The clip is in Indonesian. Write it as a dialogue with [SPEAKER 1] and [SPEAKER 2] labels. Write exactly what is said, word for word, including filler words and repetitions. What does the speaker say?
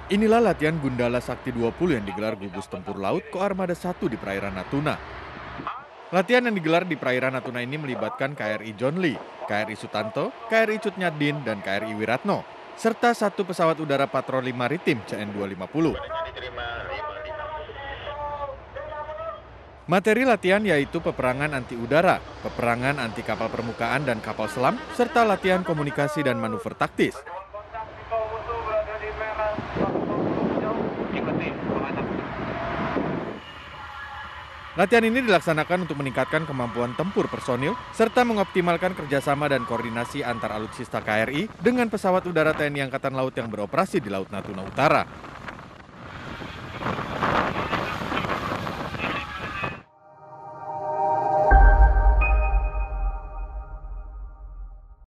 [SPEAKER 1] Inilah latihan Gundala Sakti dua puluh yang digelar gugus tempur laut Koarmada satu di perairan Natuna. Latihan yang digelar di perairan Natuna ini melibatkan K R I John Lee, K R I Sutanto, K R I Cut Nyaddin, dan K R I Wiratno, serta satu pesawat udara patroli maritim C N dua ratus lima puluh. Materi latihan yaitu peperangan anti udara, peperangan anti kapal permukaan dan kapal selam, serta latihan komunikasi dan manuver taktis. Latihan ini dilaksanakan untuk meningkatkan kemampuan tempur personil, serta mengoptimalkan kerjasama dan koordinasi antar alutsista K R I dengan pesawat udara T N I Angkatan Laut yang beroperasi di Laut Natuna Utara.